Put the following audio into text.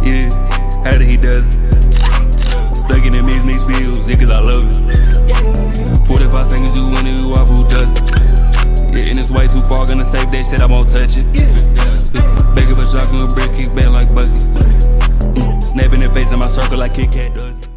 Yeah, how did he does it? Stuck in them mixed fields, yeah, cause I love it. 45 seconds, you win it, you off, who does it? Yeah, and it's way too far, gonna save that shit, I won't touch it. Begging for shotgun, a brick, kick back like buckets. Snapping their face in my circle like Kit Kat does.